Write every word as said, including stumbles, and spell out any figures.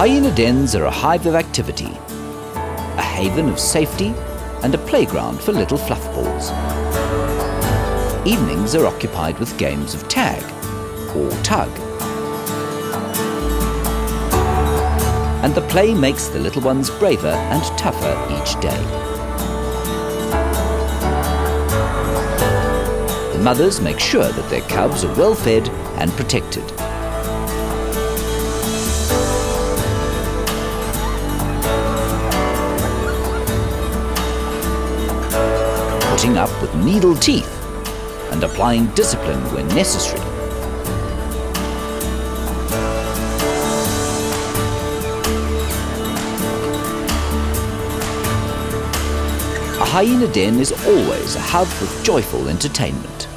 Hyena dens are a hive of activity, a haven of safety and a playground for little fluffballs. Evenings are occupied with games of tag or tug. And the play makes the little ones braver and tougher each day. The mothers make sure that their cubs are well fed and protected. Putting up with needle teeth and applying discipline when necessary. A hyena den is always a hub of joyful entertainment.